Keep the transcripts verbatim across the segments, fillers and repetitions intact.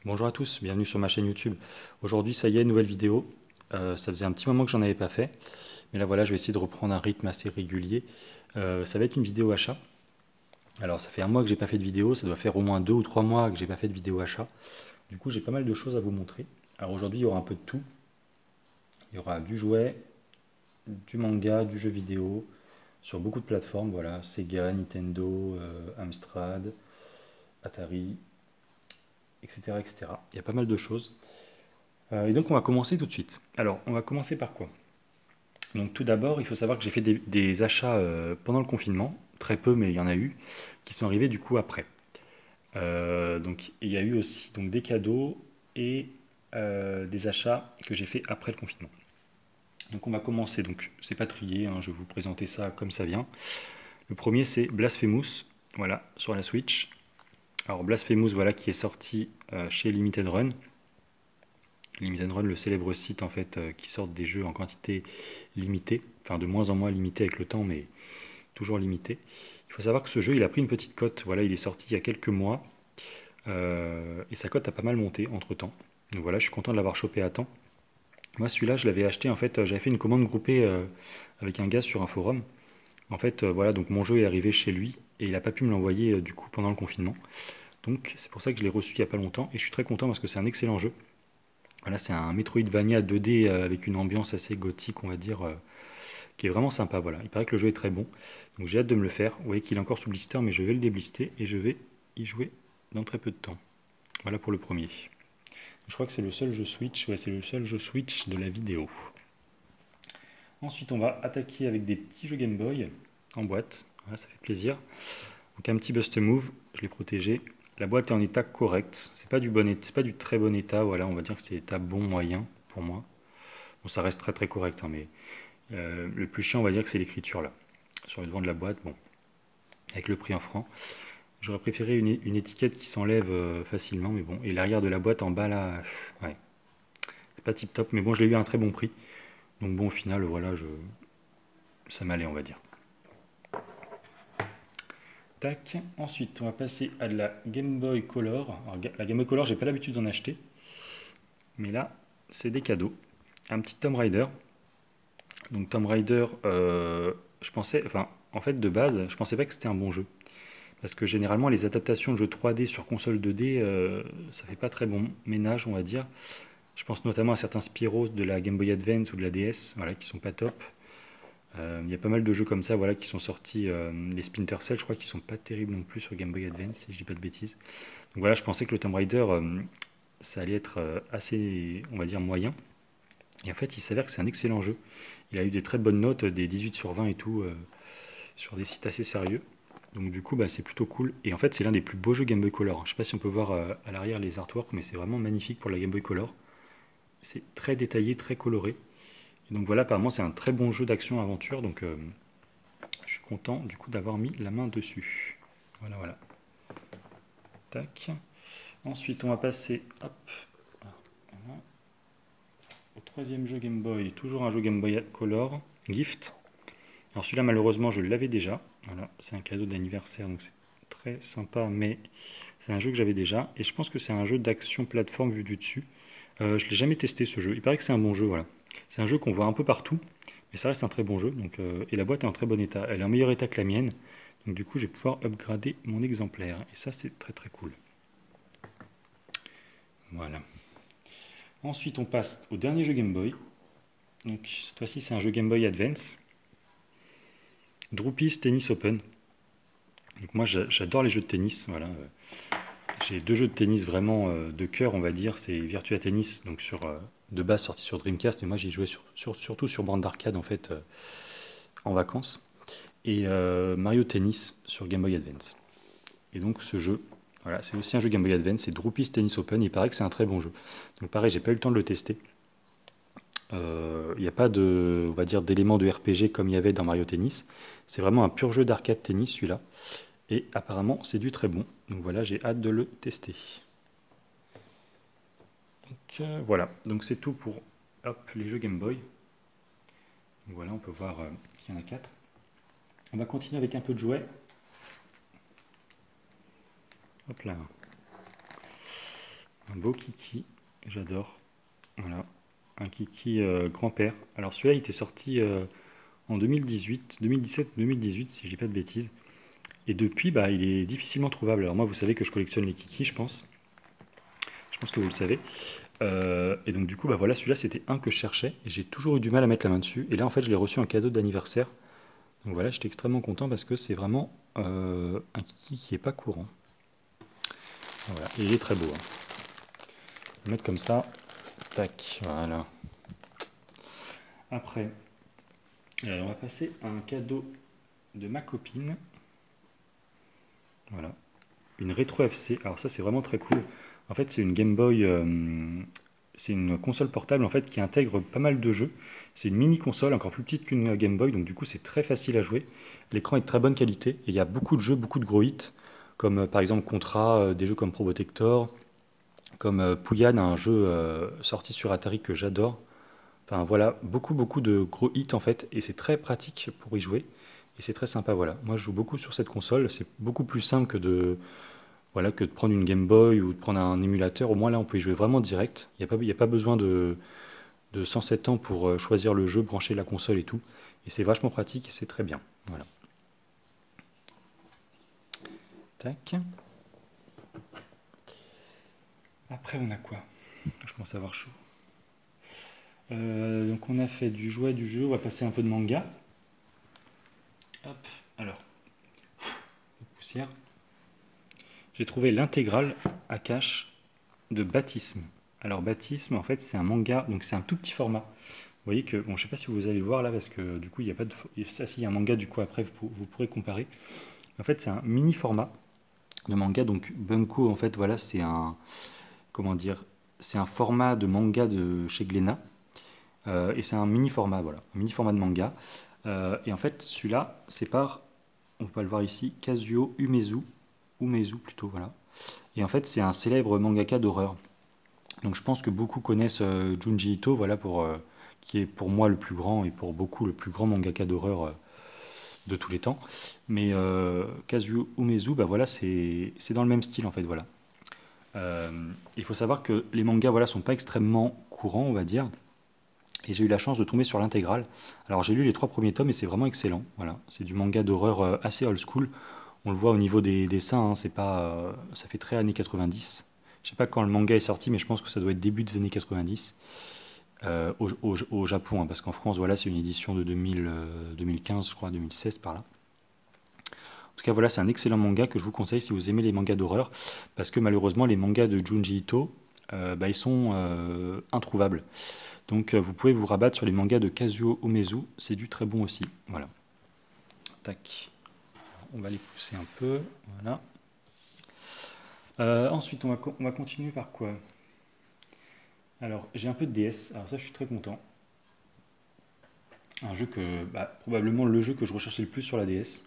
Bonjour à tous, bienvenue sur ma chaîne YouTube. Aujourd'hui, ça y est, nouvelle vidéo. Euh, ça faisait un petit moment que j'en avais pas fait, mais là voilà, je vais essayer de reprendre un rythme assez régulier. Euh, ça va être une vidéo achat. Alors, ça fait un mois que j'ai pas fait de vidéo, ça doit faire au moins deux ou trois mois que j'ai pas fait de vidéo achat. Du coup, j'ai pas mal de choses à vous montrer. Alors aujourd'hui, il y aura un peu de tout. Il y aura du jouet, du manga, du jeu vidéo, sur beaucoup de plateformes. Voilà, Sega, Nintendo, euh, Amstrad, Atari, et cetera, et cetera. Il y a pas mal de choses. Euh, et donc on va commencer tout de suite. Alors on va commencer par quoi? Donc tout d'abord, il faut savoir que j'ai fait des, des achats euh, pendant le confinement, très peu mais il y en a eu, qui sont arrivés du coup après. Euh, donc il y a eu aussi donc, des cadeaux et euh, des achats que j'ai fait après le confinement. Donc on va commencer, donc c'est pas trié, hein, je vais vous présenter ça comme ça vient. Le premier c'est Blasphemous, voilà, sur la Switch. Alors Blasphemous, voilà, qui est sorti euh, chez Limited Run. Limited Run, le célèbre site en fait euh, qui sort des jeux en quantité limitée, enfin de moins en moins limité avec le temps, mais toujours limité. Il faut savoir que ce jeu, il a pris une petite cote. Voilà, il est sorti il y a quelques mois euh, et sa cote a pas mal monté entre temps. Donc voilà, je suis content de l'avoir chopé à temps. Moi, celui-là, je l'avais acheté en fait. J'avais fait une commande groupée euh, avec un gars sur un forum. En fait, euh, voilà, donc mon jeu est arrivé chez lui et il n'a pas pu me l'envoyer euh, du coup pendant le confinement. Donc c'est pour ça que je l'ai reçu il n'y a pas longtemps et je suis très content parce que c'est un excellent jeu. Voilà, c'est un Metroidvania deux D euh, avec une ambiance assez gothique, on va dire, euh, qui est vraiment sympa. Voilà, il paraît que le jeu est très bon, donc j'ai hâte de me le faire. Vous voyez qu'il est encore sous blister, mais je vais le déblister et je vais y jouer dans très peu de temps. Voilà pour le premier. Je crois que c'est le seul jeu Switch, ouais, c'est le seul jeu Switch de la vidéo. Ensuite, on va attaquer avec des petits jeux Game Boy en boîte. Voilà, ça fait plaisir. Donc un petit Bust Move, je l'ai protégé. La boîte est en état correct. C'est pas du bon état, c'est pas du très bon état. Voilà, on va dire que c'est état bon moyen pour moi. Bon, ça reste très très correct, hein, mais euh, le plus chiant, on va dire que c'est l'écriture là. Sur le devant de la boîte, bon, avec le prix en francs. J'aurais préféré une, une étiquette qui s'enlève euh, facilement, mais bon. Et l'arrière de la boîte en bas là, ouais, c'est pas tip top, mais bon, je l'ai eu à un très bon prix. Donc bon, au final, voilà, je... ça m'allait, on va dire. Tac. Ensuite, on va passer à la Game Boy Color. Alors, la Game Boy Color, j'ai pas l'habitude d'en acheter, mais là, c'est des cadeaux. Un petit Tomb Raider. Donc Tomb Raider, euh, je pensais, enfin, en fait, de base, je pensais pas que c'était un bon jeu. Parce que généralement, les adaptations de jeux trois D sur console deux D, euh, ça fait pas très bon ménage, on va dire. Je pense notamment à certains Spyro de la Game Boy Advance ou de la D S, voilà, qui sont pas top. Euh, Il y a pas mal de jeux comme ça, voilà, qui sont sortis. Euh, les Splinter Cell, je crois qu'ils sont pas terribles non plus sur Game Boy Advance, si je dis pas de bêtises. Donc voilà, je pensais que le Tomb Raider, euh, ça allait être euh, assez, on va dire, moyen. Et en fait, il s'avère que c'est un excellent jeu. Il a eu des très bonnes notes, des dix-huit sur vingt et tout, euh, sur des sites assez sérieux. Donc du coup, bah, c'est plutôt cool. Et en fait, c'est l'un des plus beaux jeux Game Boy Color. Je sais pas si on peut voir euh, à l'arrière les artworks, mais c'est vraiment magnifique pour la Game Boy Color. C'est très détaillé, très coloré. Et donc voilà, apparemment, c'est un très bon jeu d'action-aventure. Donc euh, je suis content du coup d'avoir mis la main dessus. Voilà, voilà. Tac. Ensuite, on va passer hop, voilà, au troisième jeu Game Boy. Toujours un jeu Game Boy Color, Gift. Alors celui-là, malheureusement, je l'avais déjà. Voilà, c'est un cadeau d'anniversaire, donc c'est très sympa, mais c'est un jeu que j'avais déjà. Et je pense que c'est un jeu d'action plateforme vu du dessus. Euh, je ne l'ai jamais testé ce jeu. Il paraît que c'est un bon jeu, voilà. C'est un jeu qu'on voit un peu partout, mais ça reste un très bon jeu. Donc, euh, et la boîte est en très bon état. Elle est en meilleur état que la mienne. Donc du coup, je vais pouvoir upgrader mon exemplaire. Et ça, c'est très très cool. Voilà. Ensuite, on passe au dernier jeu Game Boy. Donc cette fois-ci, c'est un jeu Game Boy Advance. Droopy's Tennis Open. Donc moi, j'adore les jeux de tennis. Voilà. J'ai deux jeux de tennis vraiment euh, de cœur, on va dire. C'est Virtua Tennis, donc sur euh, de base sorti sur Dreamcast, mais moi j'y jouais sur, sur, surtout sur bande d'arcade en fait euh, en vacances. Et euh, Mario Tennis sur Game Boy Advance. Et donc ce jeu, voilà, c'est aussi un jeu Game Boy Advance, c'est Droopy's Tennis Open. Il paraît que c'est un très bon jeu. Donc pareil, j'ai pas eu le temps de le tester. Il euh, n'y a pas de, on va dire, d'éléments de R P G comme il y avait dans Mario Tennis. C'est vraiment un pur jeu d'arcade tennis celui-là. Et apparemment, c'est du très bon. Donc voilà, j'ai hâte de le tester. Donc euh, voilà, donc c'est tout pour hop, les jeux Game Boy. Donc voilà, on peut voir euh, qu'il y en a quatre. On va continuer avec un peu de jouets. Hop là. beau kiki, j'adore. Voilà, un kiki euh, grand-père. Alors celui-là, il était sorti euh, en deux mille dix-huit, deux mille dix-sept, deux mille dix-huit, si je dis pas de bêtises. Et depuis, bah, il est difficilement trouvable. Alors moi, vous savez que je collectionne les kikis, je pense. Je pense que vous le savez. Euh, et donc du coup, bah voilà, celui-là, c'était un que je cherchais. Et j'ai toujours eu du mal à mettre la main dessus. Et là, en fait, je l'ai reçu en cadeau d'anniversaire. Donc voilà, j'étais extrêmement content parce que c'est vraiment euh, un kiki qui n'est pas courant. Voilà, et il est très beau. Hein. On va le mettre comme ça. Tac, voilà. Après, euh, on va passer à un cadeau de ma copine. Voilà. Une rétro F C. Alors ça, c'est vraiment très cool. En fait, c'est une Game Boy... Euh, c'est une console portable en fait qui intègre pas mal de jeux. C'est une mini console, encore plus petite qu'une Game Boy, donc du coup c'est très facile à jouer. L'écran est de très bonne qualité et il y a beaucoup de jeux, beaucoup de gros hits, comme euh, par exemple Contra, euh, des jeux comme Probotector, comme euh, Pouyan, un jeu euh, sorti sur Atari que j'adore. Enfin voilà, beaucoup beaucoup de gros hits en fait, et c'est très pratique pour y jouer, et c'est très sympa, voilà. Moi je joue beaucoup sur cette console, c'est beaucoup plus simple que de, voilà, que de prendre une Game Boy ou de prendre un émulateur. Au moins là on peut y jouer vraiment direct, il n'y a pas, il y a pas besoin de, de cent sept ans pour euh, choisir le jeu, brancher la console et tout, et c'est vachement pratique et c'est très bien, voilà. Tac. Après on a quoi? Je commence à avoir chaud. Euh, donc on a fait du jouet, du jeu, on va passer un peu de manga. Hop, alors, poussière. J'ai trouvé l'intégrale à cache de Baptisme. Alors Baptisme, en fait, c'est un manga, donc c'est un tout petit format. Vous voyez que, bon, je sais pas si vous allez le voir là, parce que du coup, il n'y a pas de... Ça, si, il y a un manga, du coup, après, vous, vous pourrez comparer. En fait, c'est un mini format de manga, donc Bunko, en fait, voilà, c'est un... Comment dire? C'est un format de manga de chez Glénat. Euh, et c'est un mini format, voilà, un mini format de manga. Euh, et en fait, celui-là, c'est par, on peut pas le voir ici, Kazuo Umezu, Umezu plutôt, voilà. Et en fait, c'est un célèbre mangaka d'horreur. Donc je pense que beaucoup connaissent euh, Junji Ito, voilà, pour, euh, qui est pour moi le plus grand et pour beaucoup le plus grand mangaka d'horreur euh, de tous les temps. Mais euh, Kazuo Umezu, bah voilà, c'est c'est dans le même style en fait, voilà. Euh, il faut savoir que les mangas, voilà, sont pas extrêmement courants, on va dire. Et j'ai eu la chance de tomber sur l'intégrale. Alors j'ai lu les trois premiers tomes et c'est vraiment excellent. Voilà, c'est du manga d'horreur euh, assez old school. On le voit au niveau des dessins, hein, c'est pas, euh, ça fait très années quatre-vingt-dix. Je sais pas quand le manga est sorti, mais je pense que ça doit être début des années quatre-vingt-dix euh, au, au- au Japon, hein, parce qu'en France, voilà, c'est une édition de deux mille, euh, deux mille quinze, je crois, deux mille seize par là. En tout cas, voilà, c'est un excellent manga que je vous conseille si vous aimez les mangas d'horreur, parce que malheureusement, les mangas de Junji Ito, euh, bah, ils sont euh, introuvables. Donc euh, vous pouvez vous rabattre sur les mangas de Kazuo Umezu, c'est du très bon aussi. Voilà. Tac. On va les pousser un peu. Voilà. Euh, ensuite, on va, on va continuer par quoi? Alors, j'ai un peu de D S. Alors ça, je suis très content. Un jeu que, bah, probablement le jeu que je recherchais le plus sur la D S.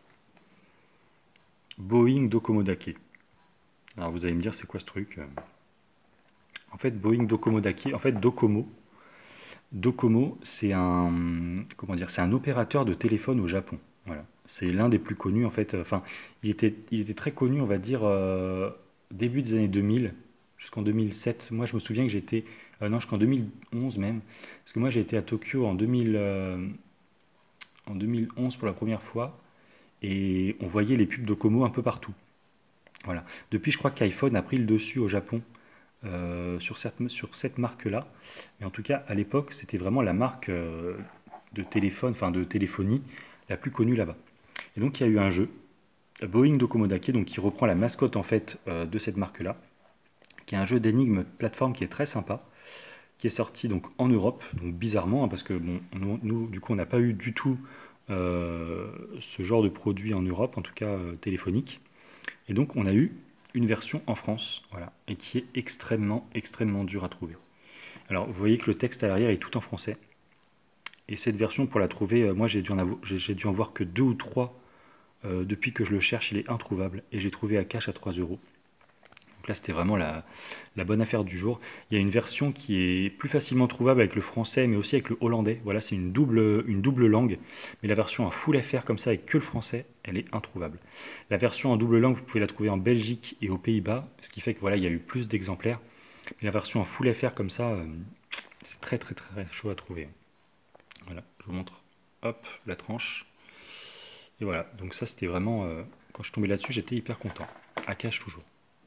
Boeing Dokomodake. Alors vous allez me dire, c'est quoi ce truc? En fait, Boeing Dokomodake, en fait, Docomo. Docomo, c'est un, comment dire, c'est un opérateur de téléphone au Japon. Voilà. C'est l'un des plus connus, en fait. Enfin, il était, il était très connu, on va dire, euh, début des années deux mille, jusqu'en deux mille sept. Moi, je me souviens que j'étais, euh, non, jusqu'en deux mille onze même, parce que moi, j'ai été à Tokyo en deux mille, euh, en deux mille onze pour la première fois, et on voyait les pubs Docomo un peu partout. Voilà. Depuis, je crois qu'iPhone a pris le dessus au Japon euh, sur cette, sur cette marque-là. Mais en tout cas, à l'époque, c'était vraiment la marque euh, de téléphone, enfin de téléphonie la plus connue là-bas. Et donc, il y a eu un jeu, Boeing Dokomodake, donc qui reprend la mascotte en fait euh, de cette marque-là, qui est un jeu d'énigmes plateforme qui est très sympa, qui est sorti donc en Europe, donc bizarrement, hein, parce que bon, nous, nous, du coup, on n'a pas eu du tout euh, ce genre de produit en Europe, en tout cas euh, téléphonique. Et donc, on a eu une version en France, voilà, et qui est extrêmement, extrêmement dure à trouver. Alors, vous voyez que le texte à l'arrière est tout en français. Et cette version, pour la trouver, euh, moi, j'ai dû, j'ai dû en voir que deux ou trois euh, depuis que je le cherche. Il est introuvable. Et j'ai trouvé à cash à trois euros. Donc là, c'était vraiment la, la bonne affaire du jour. Il y a une version qui est plus facilement trouvable avec le français, mais aussi avec le hollandais. Voilà, c'est une double, une double langue. Mais la version en full F R, comme ça, avec que le français, elle est introuvable. La version en double langue, vous pouvez la trouver en Belgique et aux Pays-Bas, ce qui fait que voilà, il y a eu plus d'exemplaires. Et la version en full F R comme ça, euh, c'est très très très chaud à trouver. Voilà, je vous montre, hop, la tranche. Et voilà, donc ça c'était vraiment, euh, quand je suis tombé là-dessus, j'étais hyper content. Akash toujours.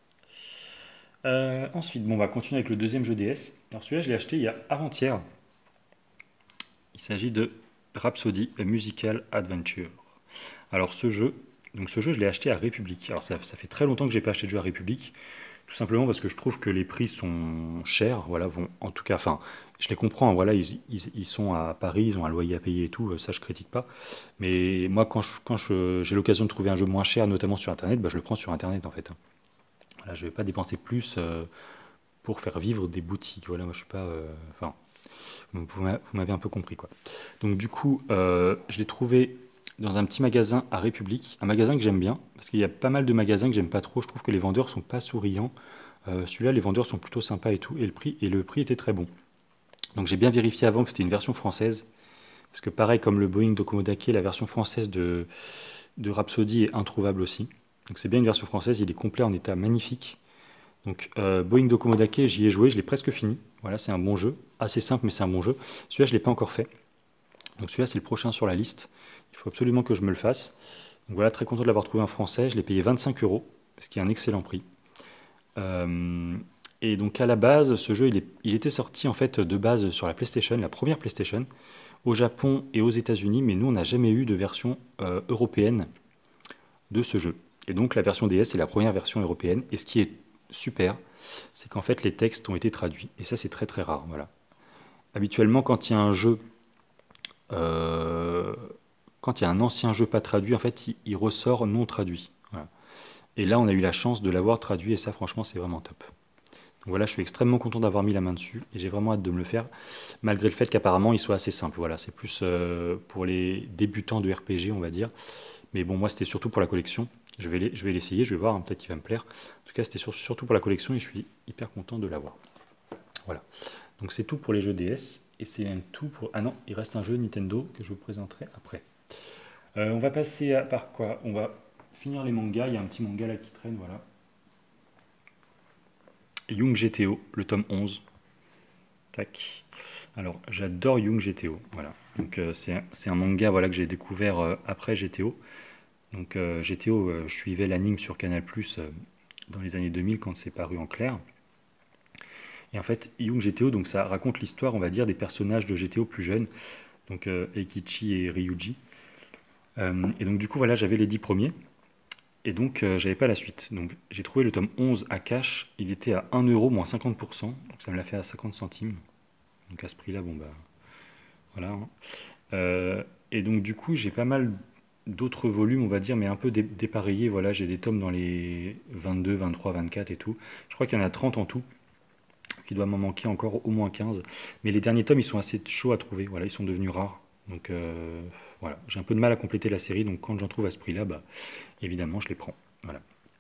Euh, ensuite, bon, on va continuer avec le deuxième jeu D S. Alors celui-là, je l'ai acheté il y a avant-hier. Il s'agit de Rhapsody A Musical Adventure. Alors ce jeu, donc ce jeu, je l'ai acheté à République. Alors ça, ça fait très longtemps que j'ai pas acheté de jeu à République, tout simplement parce que je trouve que les prix sont chers. Voilà, vont, en tout cas, enfin, je les comprends. Hein, voilà, ils, ils, ils sont à Paris, ils ont un loyer à payer et tout. Ça, je critique pas. Mais moi, quand je, quand je, j'ai l'occasion de trouver un jeu moins cher, notamment sur Internet, bah, je le prends sur Internet en fait. Voilà, je vais pas dépenser plus euh, pour faire vivre des boutiques. Voilà, moi, je suis pas, euh, enfin. Vous m'avez un peu compris quoi. Donc du coup, euh, je l'ai trouvé dans un petit magasin à République, un magasin que j'aime bien, parce qu'il y a pas mal de magasins que j'aime pas trop, je trouve que les vendeurs sont pas souriants. Euh, celui-là, les vendeurs sont plutôt sympas et tout, et le prix, et le prix était très bon. Donc j'ai bien vérifié avant que c'était une version française, parce que pareil comme le Boeing Dokomodake, la version française de, de Rhapsody est introuvable aussi. Donc c'est bien une version française, il est complet en état magnifique. Donc euh, Boeing Dokomodake, j'y ai joué, je l'ai presque fini. Voilà, c'est un bon jeu, assez simple mais c'est un bon jeu. Celui-là, je ne l'ai pas encore fait. Donc celui-là, c'est le prochain sur la liste. Il faut absolument que je me le fasse. Donc voilà, très content de l'avoir trouvé en français. Je l'ai payé vingt-cinq euros, ce qui est un excellent prix. Euh, et donc à la base, ce jeu, il, est, il était sorti en fait de base sur la PlayStation, la première PlayStation, au Japon et aux États-Unis, mais nous, on n'a jamais eu de version euh, européenne de ce jeu. Et donc la version D S est la première version européenne. Et ce qui est super, c'est qu'en fait les textes ont été traduits. Et ça, c'est très très rare. Voilà. Habituellement, quand il y a un jeu, euh, quand il y a un ancien jeu pas traduit, en fait, il, il ressort non traduit. Voilà. Et là, on a eu la chance de l'avoir traduit, et ça, franchement, c'est vraiment top. Donc voilà, je suis extrêmement content d'avoir mis la main dessus, et j'ai vraiment hâte de me le faire, malgré le fait qu'apparemment, il soit assez simple. Voilà, c'est plus euh, pour les débutants de R P G, on va dire. Mais bon, moi, c'était surtout pour la collection. Je vais l'essayer, je vais voir, hein, peut-être qu'il va me plaire. En tout cas, c'était sur, surtout pour la collection et je suis hyper content de l'avoir. Voilà. Donc c'est tout pour les jeux D S. Et c'est même tout pour... Ah non, il reste un jeu Nintendo que je vous présenterai après. Euh, on va passer à... par quoi? On va finir les mangas. Il y a un petit manga là qui traîne, voilà. Young G T O, le tome onze. Tac. Alors, j'adore Young G T O. Voilà. Donc euh, c'est un, un manga voilà, que j'ai découvert euh, après G T O. Donc euh, G T O, euh, je suivais l'anime sur Canal plus, euh, dans les années deux mille quand c'est paru en clair. Et en fait, Young G T O, donc ça raconte l'histoire, on va dire, des personnages de G T O plus jeunes, donc euh, Eikichi et Ryuji. Euh, et donc du coup, voilà, j'avais les dix premiers, et donc euh, j'avais pas la suite. Donc j'ai trouvé le tome onze à cash, il était à un euro moins cinquante pour cent, donc ça me l'a fait à cinquante centimes. Donc à ce prix-là, bon bah, voilà. Hein. Euh, et donc du coup, j'ai pas mal d'autres volumes, on va dire, mais un peu dé dépareillés. Voilà, j'ai des tomes dans les vingt-deux, vingt-trois, vingt-quatre et tout. Je crois qu'il y en a trente en tout. Il doit m'en manquer encore au moins quinze. Mais les derniers tomes, ils sont assez chauds à trouver. Voilà, ils sont devenus rares. Donc euh, voilà, j'ai un peu de mal à compléter la série. Donc quand j'en trouve à ce prix-là, bah, évidemment, je les prends. Voilà.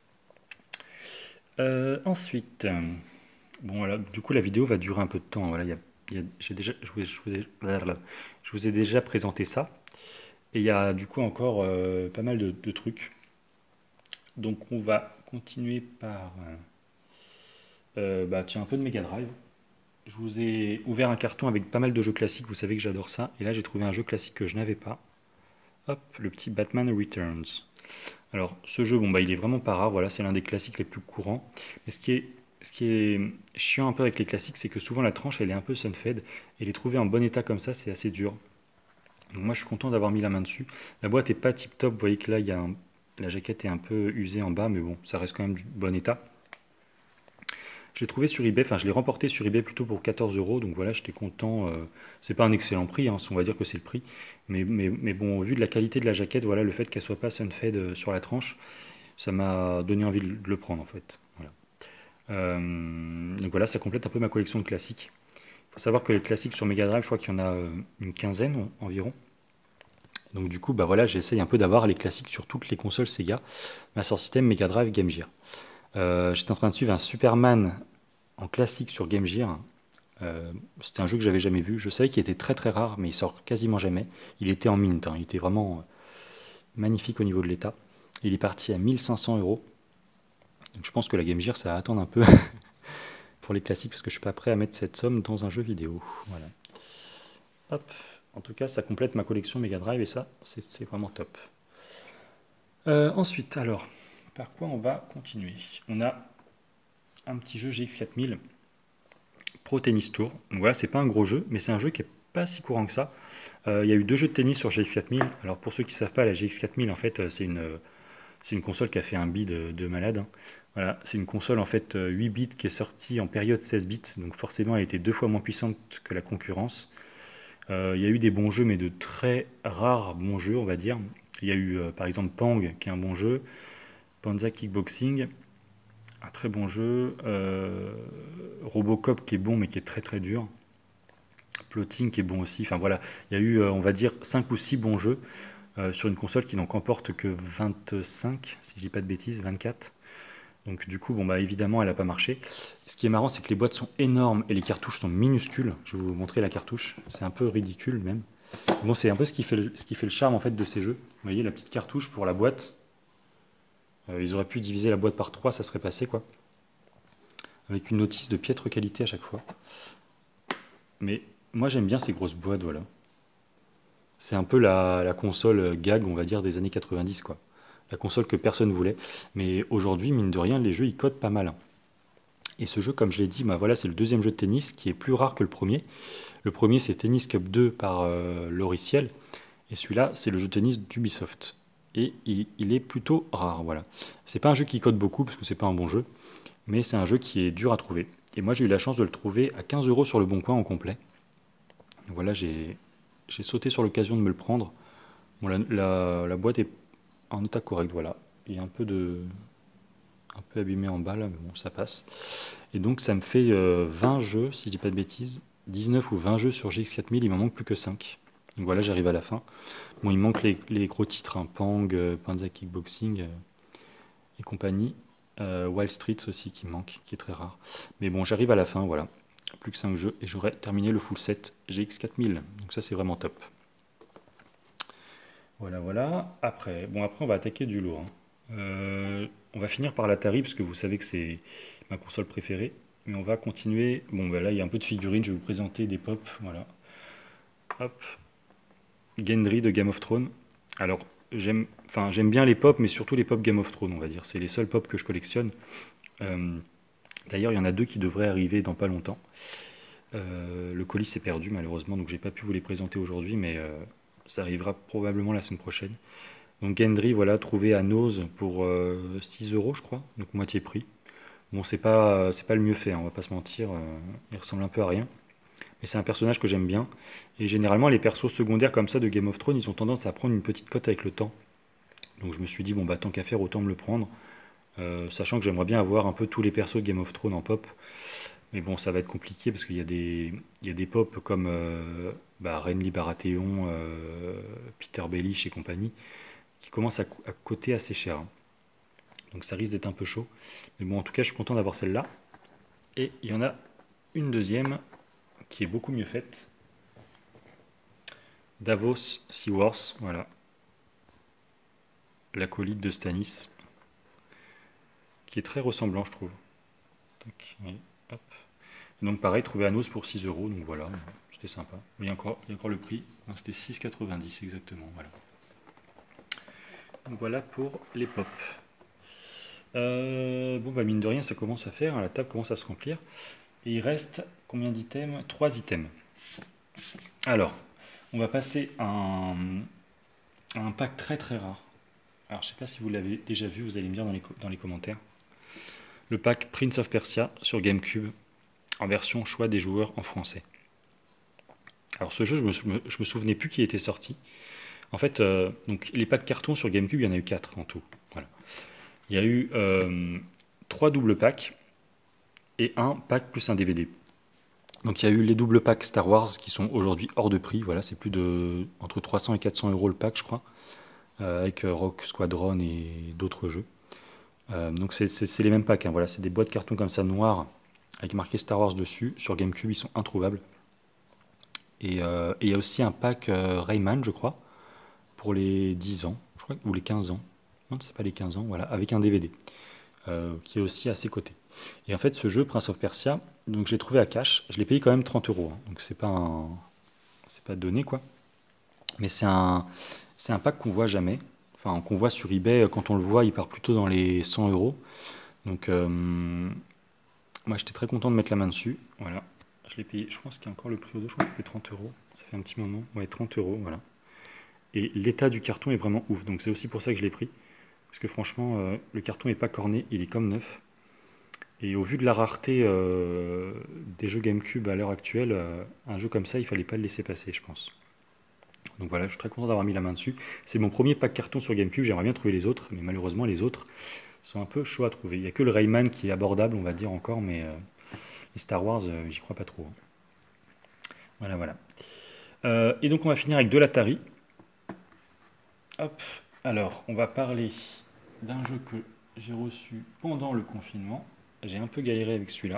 Euh, ensuite, bon voilà, du coup la vidéo va durer un peu de temps. Voilà, y a, y a, j'ai déjà, je, vous, je, vous ai, je vous ai déjà présenté ça. Et il y a du coup encore euh, pas mal de, de trucs. Donc on va continuer par... Euh, bah tiens, un peu de Mega Drive. Je vous ai ouvert un carton avec pas mal de jeux classiques, vous savez que j'adore ça. Et là j'ai trouvé un jeu classique que je n'avais pas. Hop, le petit Batman Returns. Alors ce jeu, bon bah il est vraiment pas rare, voilà, c'est l'un des classiques les plus courants. Mais ce qui est, ce qui est chiant un peu avec les classiques, c'est que souvent la tranche elle est un peu sunfed. Et les trouver en bon état comme ça, c'est assez dur. Donc moi je suis content d'avoir mis la main dessus. La boîte est pas tip top, vous voyez que là il y a un... la jaquette est un peu usée en bas, mais bon, ça reste quand même du bon état. Je l'ai trouvé sur eBay, enfin je l'ai remporté sur eBay plutôt pour quatorze euros, donc voilà, j'étais content. Euh, c'est pas un excellent prix, hein, on va dire que c'est le prix, mais, mais, mais bon, au vu de la qualité de la jaquette, voilà, le fait qu'elle soit pas sunfed euh, sur la tranche, ça m'a donné envie de le prendre en fait. Voilà. Euh, donc voilà, ça complète un peu ma collection de classiques. Il faut savoir que les classiques sur Mega Drive, je crois qu'il y en a euh, une quinzaine environ. Donc du coup, bah voilà, j'essaye un peu d'avoir les classiques sur toutes les consoles Sega, Master System, Mega Drive, Game Gear. Euh, J'étais en train de suivre un Superman en classique sur Game Gear. Euh, C'était un jeu que j'avais jamais vu. Je savais qu'il était très très rare, mais il sort quasiment jamais. Il était en mint, hein. Il était vraiment euh, magnifique au niveau de l'état. Il est parti à mille cinq cents euros. Donc je pense que la Game Gear, ça va attendre un peu. pour les classiques parce que je suis pas prêt à mettre cette somme dans un jeu vidéo. Voilà. Hop. En tout cas, ça complète ma collection Mega Drive et ça, c'est vraiment top. Euh, ensuite, alors, par quoi on va continuer? On a un petit jeu G X quatre mille Pro Tennis Tour. Donc voilà, c'est pas un gros jeu, mais c'est un jeu qui est pas si courant que ça. Euh, il y a eu deux jeux de tennis sur G X quatre mille. Alors pour ceux qui ne savent pas, la G X quatre mille, en fait, c'est une, c'est une console qui a fait un bid de, de malade. Hein. Voilà, c'est une console en fait huit bits qui est sortie en période seize bits, donc forcément elle était deux fois moins puissante que la concurrence. Euh, il y a eu des bons jeux, mais de très rares bons jeux, on va dire. Il y a eu euh, par exemple Pang, qui est un bon jeu, Panza Kickboxing, un très bon jeu, euh, Robocop qui est bon, mais qui est très très dur, Plotting qui est bon aussi. Enfin voilà, il y a eu, euh, on va dire, cinq ou six bons jeux euh, sur une console qui n'en comporte que vingt-cinq, si je dis pas de bêtises, vingt-quatre. Donc du coup, bon bah évidemment, elle n'a pas marché. Ce qui est marrant, c'est que les boîtes sont énormes et les cartouches sont minuscules. Je vais vous montrer la cartouche. C'est un peu ridicule même. Bon, c'est un peu ce qui fait le, ce qui fait le charme en fait de ces jeux. Vous voyez la petite cartouche pour la boîte. Euh, ils auraient pu diviser la boîte par trois, ça serait passé quoi. Avec une notice de piètre qualité à chaque fois. Mais moi j'aime bien ces grosses boîtes, voilà. C'est un peu la, la console gag, on va dire, des années quatre-vingt-dix quoi. La console que personne voulait. Mais aujourd'hui, mine de rien, les jeux ils codent pas mal. Et ce jeu, comme je l'ai dit, bah voilà, c'est le deuxième jeu de tennis qui est plus rare que le premier. Le premier, c'est Tennis Cup deux par euh, Loriciel. Et celui-là, c'est le jeu de tennis d'Ubisoft. Et il, il est plutôt rare, voilà. C'est pas un jeu qui code beaucoup, parce que c'est pas un bon jeu. Mais c'est un jeu qui est dur à trouver. Et moi, j'ai eu la chance de le trouver à quinze euros sur le Bon Coin en complet. Donc voilà, j'ai sauté sur l'occasion de me le prendre. Bon, la, la, la boîte est en état correct, voilà. Il y a un peu de... un peu abîmé en bas là, mais bon, ça passe. Et donc ça me fait euh, vingt jeux, si je dis pas de bêtises, dix-neuf ou vingt jeux sur G X quatre mille, il m'en manque plus que cinq. Donc voilà, j'arrive à la fin. Bon, il manque les, les gros titres, hein, Pang, euh, Panza Kickboxing euh, et compagnie. Euh, Wild Streets aussi qui manque, qui est très rare. Mais bon, j'arrive à la fin, voilà. Plus que cinq jeux et j'aurai terminé le full set G X quatre mille. Donc ça, c'est vraiment top. Voilà, voilà. Après, bon, après on va attaquer du lourd. Hein. Euh, on va finir par l'Atari parce que vous savez que c'est ma console préférée. Mais on va continuer. Bon, ben là, il y a un peu de figurines. Je vais vous présenter des pop. Voilà. Hop. Gendry de Game of Thrones. Alors, j'aime enfin, j'aime bien les pop, mais surtout les pop Game of Thrones, on va dire. C'est les seuls pop que je collectionne. Euh, D'ailleurs, il y en a deux qui devraient arriver dans pas longtemps. Euh, le colis s'est perdu, malheureusement, donc j'ai pas pu vous les présenter aujourd'hui, mais euh, ça arrivera probablement la semaine prochaine. Donc Gendry, voilà, trouvé à Nose pour euh, six euros, je crois, donc moitié prix. Bon, c'est pas, c'est pas le mieux fait, hein, on va pas se mentir, euh, il ressemble un peu à rien. Mais c'est un personnage que j'aime bien. Et généralement, les persos secondaires comme ça de Game of Thrones, ils ont tendance à prendre une petite cote avec le temps. Donc je me suis dit, bon, bah tant qu'à faire, autant me le prendre. Euh, sachant que j'aimerais bien avoir un peu tous les persos de Game of Thrones en pop. Mais bon, ça va être compliqué parce qu'il y a des, il y a des pop comme euh, bah, Renly Baratheon, euh, Peter Baelish et compagnie, qui commencent à, à coter assez cher. Hein. Donc ça risque d'être un peu chaud. Mais bon, en tout cas, je suis content d'avoir celle-là. Et il y en a une deuxième qui est beaucoup mieux faite. Davos Seaworth, voilà. L'acolyte de Stannis. Qui est très ressemblant, je trouve. Tac, oui, hop. Donc pareil, trouvé à Nos pour six euros, donc voilà, c'était sympa. Il y a encore, il y a encore le prix, c'était six quatre-vingt-dix exactement, voilà. Donc voilà pour les pop. Euh, bon bah mine de rien, ça commence à faire, hein, la table commence à se remplir. Et il reste combien d'items? Trois items. Alors, on va passer à un, à un pack très très rare. Alors je sais pas si vous l'avez déjà vu, vous allez me dire dans les, dans les commentaires. Le pack Prince of Persia sur GameCube, en version choix des joueurs en français. Alors ce jeu, je me, je me souvenais plus qu'il était sorti. En fait, euh, donc, les packs carton sur GameCube, il y en a eu quatre en tout. Voilà. Il y a eu euh, trois doubles packs et un pack plus un D V D. Donc il y a eu les doubles packs Star Wars qui sont aujourd'hui hors de prix. Voilà, c'est plus de entre trois cents et quatre cents euros le pack, je crois, euh, avec euh, Rock Squadron et d'autres jeux. Euh, donc c'est les mêmes packs. Hein, voilà, c'est des boîtes carton comme ça noires avec marqué Star Wars dessus. Sur GameCube, ils sont introuvables. Et euh, il y a aussi un pack euh, Rayman, je crois, pour les dix ans, je crois, ou les quinze ans. Non, c'est pas les quinze ans, voilà, avec un D V D, euh, qui est aussi à ses côtés. Et en fait, ce jeu, Prince of Persia, donc je l'ai trouvé à cash. Je l'ai payé quand même trente euros, hein, donc c'est pas un... c'est pas donné, quoi. Mais c'est un, c'est un pack qu'on voit jamais. Enfin, qu'on voit sur eBay, quand on le voit, il part plutôt dans les cent euros. Donc, euh, moi, j'étais très content de mettre la main dessus. Voilà, je l'ai payé. Je pense qu'il y a encore le prix au dos. Je crois que c'était trente euros. Ça fait un petit moment. Ouais, trente euros, voilà. Et l'état du carton est vraiment ouf. Donc, c'est aussi pour ça que je l'ai pris. Parce que franchement, euh, le carton n'est pas corné. Il est comme neuf. Et au vu de la rareté euh, des jeux GameCube à l'heure actuelle, euh, un jeu comme ça, il fallait pas le laisser passer, je pense. Donc voilà, je suis très content d'avoir mis la main dessus. C'est mon premier pack carton sur GameCube. J'aimerais bien trouver les autres, mais malheureusement, les autres sont un peu chauds à trouver. Il n'y a que le Rayman qui est abordable, on va dire encore, mais euh, les Star Wars, euh, j'y crois pas trop. Voilà, voilà. Euh, et donc, on va finir avec de l'Atari. Hop, alors, on va parler d'un jeu que j'ai reçu pendant le confinement. J'ai un peu galéré avec celui-là.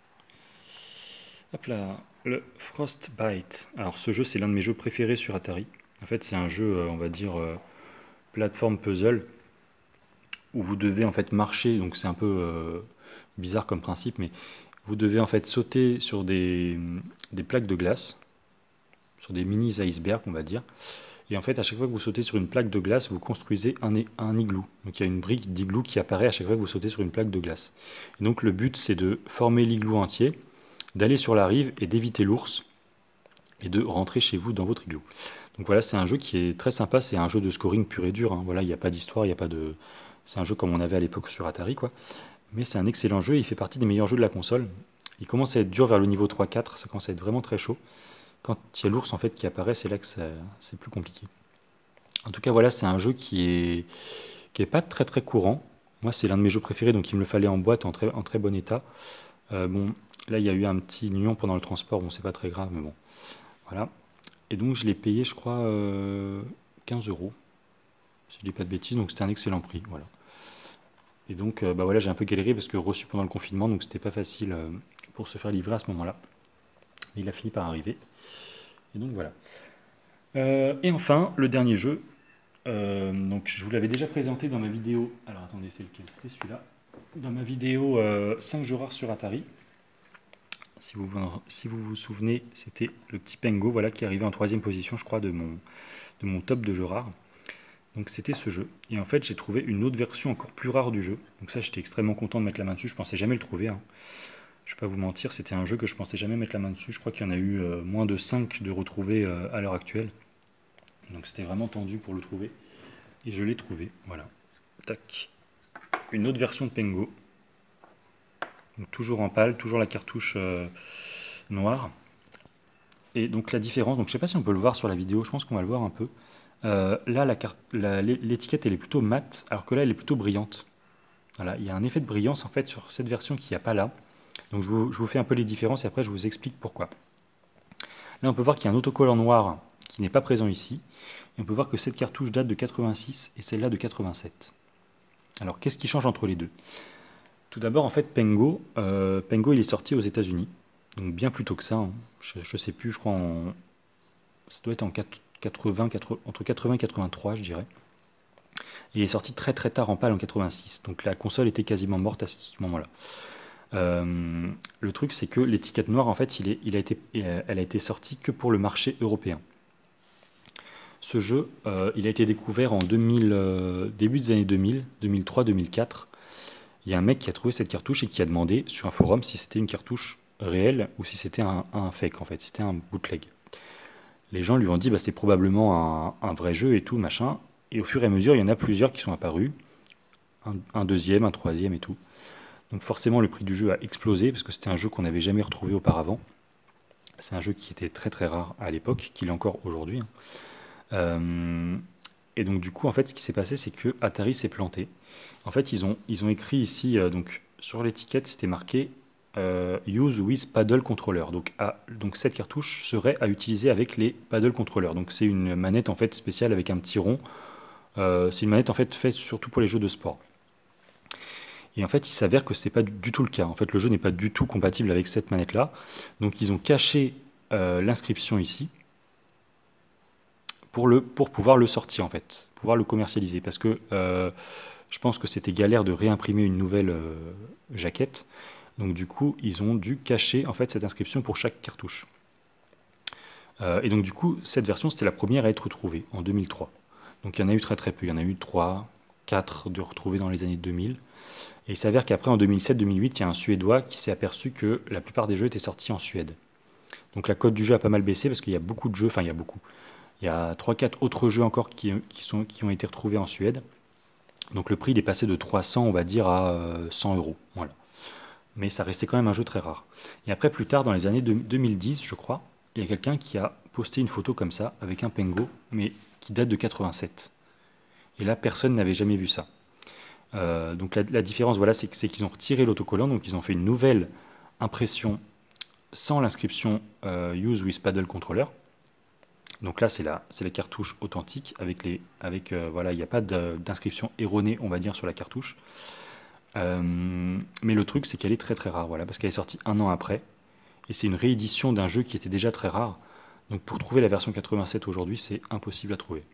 Hop là, le Frostbite. Alors, ce jeu, c'est l'un de mes jeux préférés sur Atari. En fait, c'est un jeu, euh, on va dire, euh, plateforme puzzle, où vous devez en fait marcher, donc c'est un peu euh, bizarre comme principe, mais vous devez en fait sauter sur des, des plaques de glace, sur des mini icebergs on va dire, et en fait à chaque fois que vous sautez sur une plaque de glace, vous construisez un, un igloo, donc il y a une brique d'igloo qui apparaît à chaque fois que vous sautez sur une plaque de glace. Et donc le but c'est de former l'igloo entier, d'aller sur la rive et d'éviter l'ours, et de rentrer chez vous dans votre igloo. Donc voilà, c'est un jeu qui est très sympa, c'est un jeu de scoring pur et dur, hein. Voilà, il n'y a pas d'histoire, il n'y a pas de... C'est un jeu comme on avait à l'époque sur Atari, quoi. Mais c'est un excellent jeu, il fait partie des meilleurs jeux de la console. Il commence à être dur vers le niveau trois quatre, ça commence à être vraiment très chaud. Quand il y a l'ours en fait qui apparaît, c'est là que c'est plus compliqué. En tout cas, voilà, c'est un jeu qui est, qui est pas très très courant. Moi, c'est l'un de mes jeux préférés, donc il me le fallait en boîte, en très, en très bon état. Euh, bon, là, il y a eu un petit nion pendant le transport, bon, c'est pas très grave, mais bon, voilà. Et donc, je l'ai payé, je crois, euh, quinze euros, si je dis pas de bêtises, donc c'était un excellent prix, voilà. Et donc, euh, bah voilà, j'ai un peu galéré parce que reçu pendant le confinement, donc c'était pas facile euh, pour se faire livrer à ce moment-là. Il a fini par arriver. Et donc voilà. Euh, et enfin, le dernier jeu. Euh, donc, je vous l'avais déjà présenté dans ma vidéo. Alors, attendez, c'est lequel? C'était celui-là. Dans ma vidéo euh, cinq jeux rares sur Atari. Si vous, si vous vous souvenez, c'était le petit Pengo, voilà, qui arrivait en troisième position, je crois, de mon, de mon top de jeux rares. Donc c'était ce jeu. Et en fait, j'ai trouvé une autre version encore plus rare du jeu. Donc ça, j'étais extrêmement content de mettre la main dessus. Je pensais jamais le trouver, hein. Je vais pas vous mentir, c'était un jeu que je pensais jamais mettre la main dessus. Je crois qu'il y en a eu euh, moins de cinq de retrouvés euh, à l'heure actuelle. Donc c'était vraiment tendu pour le trouver. Et je l'ai trouvé, voilà. Tac. Une autre version de Pengo. Donc toujours en pâle, toujours la cartouche euh, noire. Et donc la différence, donc je sais pas si on peut le voir sur la vidéo, je pense qu'on va le voir un peu. Euh, là, la carte, la, l'étiquette, elle est plutôt mate, alors que là, elle est plutôt brillante. Voilà, il y a un effet de brillance en fait sur cette version qu'il n'y a pas là. Donc je vous, je vous fais un peu les différences et après je vous explique pourquoi. Là, on peut voir qu'il y a un autocollant noir qui n'est pas présent ici. Et on peut voir que cette cartouche date de quatre-vingt-six et celle-là de quatre-vingt-sept. Alors, qu'est-ce qui change entre les deux? Tout d'abord, en fait, Pengo, euh, Pengo, il est sorti aux États-Unis. Donc bien plus tôt que ça, hein. Je ne sais plus, je crois en... Ça doit être en quatre-vingts, quatre-vingts, entre quatre-vingts et quatre-vingt-trois, je dirais. Il est sorti très très tard en pâle en quatre-vingt-six, donc la console était quasiment morte à ce moment-là. Euh, le truc, c'est que l'étiquette noire, en fait, il est, il a été, elle a été sortie que pour le marché européen. Ce jeu, euh, il a été découvert en deux mille, euh, début des années deux mille, deux mille trois, deux mille quatre. Il y a un mec qui a trouvé cette cartouche et qui a demandé sur un forum si c'était une cartouche réelle ou si c'était un, un fake, en fait, si c'était un bootleg. Les gens lui ont dit bah, c'est probablement un, un vrai jeu et tout, machin. Et au fur et à mesure, il y en a plusieurs qui sont apparus. Un, un deuxième, un troisième et tout. Donc forcément, le prix du jeu a explosé parce que c'était un jeu qu'on n'avait jamais retrouvé auparavant. C'est un jeu qui était très très rare à l'époque, qu'il est encore aujourd'hui. Euh, et donc du coup, en fait, ce qui s'est passé, c'est que Atari s'est planté. En fait, ils ont, ils ont écrit ici, euh, donc sur l'étiquette, c'était marqué euh, Use with paddle controller. Donc, à, donc cette cartouche serait à utiliser avec les paddle controllers. Donc c'est une manette en fait spéciale avec un petit rond. Euh, c'est une manette en fait faite surtout pour les jeux de sport. Et en fait, il s'avère que ce n'est pas du, du tout le cas. En fait, le jeu n'est pas du tout compatible avec cette manette-là. Donc ils ont caché euh, l'inscription ici. Pour, le, pour pouvoir le sortir en fait, pouvoir le commercialiser. Parce que euh, Je pense que c'était galère de réimprimer une nouvelle euh, jaquette. Donc du coup, ils ont dû cacher en fait cette inscription pour chaque cartouche. Euh, et donc du coup, cette version, c'était la première à être retrouvée en deux mille trois. Donc il y en a eu très très peu, il y en a eu trois, quatre de retrouvés dans les années deux mille. Et il s'avère qu'après, en deux mille sept deux mille huit, il y a un Suédois qui s'est aperçu que la plupart des jeux étaient sortis en Suède. Donc la cote du jeu a pas mal baissé parce qu'il y a beaucoup de jeux, enfin il y a beaucoup. Il y a trois quatre autres jeux encore qui, qui, sont, qui ont été retrouvés en Suède. Donc le prix il est passé de trois cents, on va dire, à euh, cent euros. Voilà. Mais ça restait quand même un jeu très rare. Et après, plus tard, dans les années deux mille dix, je crois, il y a quelqu'un qui a posté une photo comme ça, avec un Pengo, mais qui date de quatre-vingt-sept. Et là, personne n'avait jamais vu ça. Euh, donc la, la différence, voilà, c'est qu'ils ont retiré l'autocollant, donc ils ont fait une nouvelle impression sans l'inscription euh, Use with Paddle Controller. Donc là, c'est la, c'est la cartouche authentique, avec les, avec, euh, voilà, il n'y a pas d'inscription erronée, on va dire, sur la cartouche. Euh, mais le truc, c'est qu'elle est très très rare, voilà, parce qu'elle est sortie un an après, et c'est une réédition d'un jeu qui était déjà très rare. Donc pour trouver la version quatre-vingt-sept aujourd'hui, c'est impossible à trouver.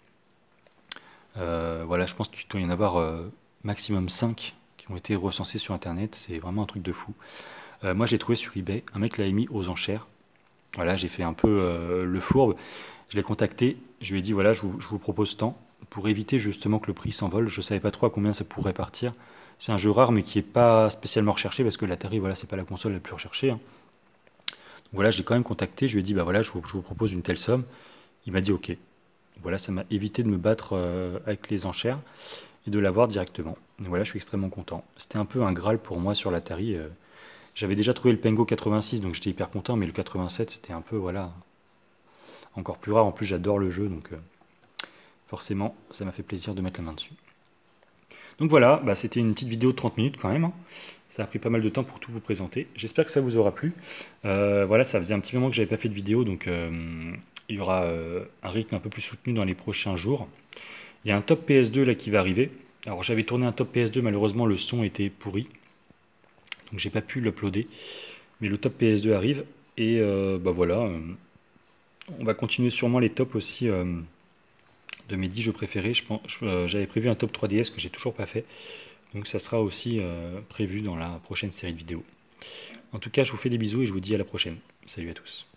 Euh, voilà, je pense qu'il doit y en avoir euh, maximum cinq qui ont été recensés sur internet, c'est vraiment un truc de fou. Euh, moi j'ai trouvé sur eBay, un mec l'a mis aux enchères. Voilà, j'ai fait un peu euh, le fourbe. Je l'ai contacté, je lui ai dit voilà, je vous, je vous propose tant, pour éviter justement que le prix s'envole. Je savais pas trop à combien ça pourrait partir. C'est un jeu rare mais qui est pas spécialement recherché parce que l'Atari, voilà, c'est pas la console la plus recherchée, hein. Donc voilà, j'ai quand même contacté, je lui ai dit bah voilà, je vous, je vous propose une telle somme. Il m'a dit ok. Voilà, ça m'a évité de me battre euh, avec les enchères et de l'avoir directement. Et voilà, je suis extrêmement content. C'était un peu un Graal pour moi sur l'Atari. Euh, J'avais déjà trouvé le Pengo quatre-vingt-six, donc j'étais hyper content, mais le quatre-vingt-sept, c'était un peu, voilà, encore plus rare. En plus, j'adore le jeu, donc euh, forcément, ça m'a fait plaisir de mettre la main dessus. Donc voilà, bah, c'était une petite vidéo de trente minutes quand même, hein. Ça a pris pas mal de temps pour tout vous présenter. J'espère que ça vous aura plu. Euh, voilà, ça faisait un petit moment que j'avais pas fait de vidéo, donc euh, il y aura euh, un rythme un peu plus soutenu dans les prochains jours. Il y a un top P S deux là qui va arriver. Alors j'avais tourné un top P S deux, malheureusement le son était pourri, donc j'ai pas pu l'uploader. Mais le top P S deux arrive, et euh, bah voilà, euh, on va continuer sûrement les tops aussi euh, de mes dix jeux préférés. Je pense, euh, j'avais prévu un top trois D S que j'ai toujours pas fait, donc ça sera aussi euh, prévu dans la prochaine série de vidéos. En tout cas, je vous fais des bisous et je vous dis à la prochaine. Salut à tous.